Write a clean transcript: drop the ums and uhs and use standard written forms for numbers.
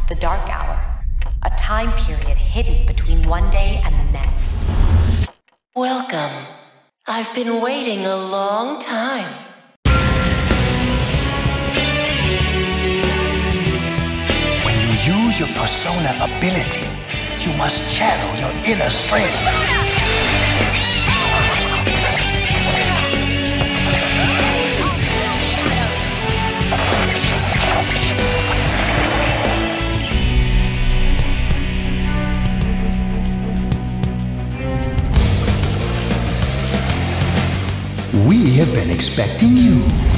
the Dark Hour, a time period hidden between one day and the next. Welcome. I've been waiting a long time. When you use your persona ability, you must channel your inner strength. We have been expecting you.